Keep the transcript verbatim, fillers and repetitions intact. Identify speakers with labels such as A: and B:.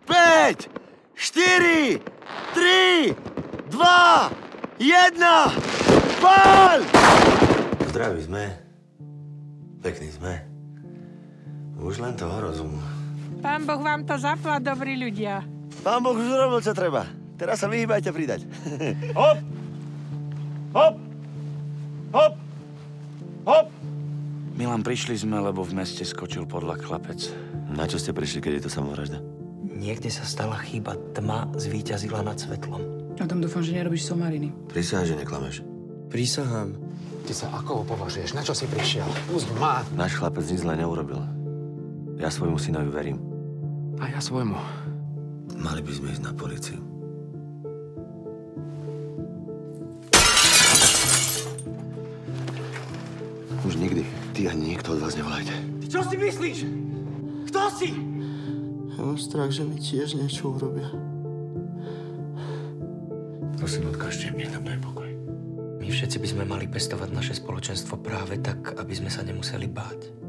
A: päť, štyri, tri, dva, jedna, pál! Zdraví sme. Pekní sme. Už len toho rozumu.
B: Pán Boh vám to zaplať, dobrí ľudia.
A: Pán Boh už urobil, čo treba. Teraz sa vyhýbajte pridať.
C: Hop! Hop! Hop! Hop!
D: Milan, prišli sme, lebo v meste skočil podľa chlapec.
A: Na čo ste prišli, keď je to samovražda?
E: Niekde sa stala chyba. Tma zvíťazila nad svetlom.
F: A tam dúfam, že nerobíš somariny.
A: Prisahaj, že neklameš.
E: Prísahám.
C: Ty sa ako ho považuješ? Na čo si prišiel? Pusť ma!
A: Náš chlapec nič zle neurobil. Ja svojmu synovi verím.
C: A ja svojmu.
A: Mali by sme ísť na políciu. Už nikdy. Ty ani nikto od vás nevolajte.
C: Ty čo si myslíš? Kto si?
E: Ja mám strach, že mi tiež niečo urobia.
A: Prosím, odkážte, nech nám daj pokoj.
E: My všetci by sme mali pestovať naše spoločenstvo práve tak, aby sme sa nemuseli báť.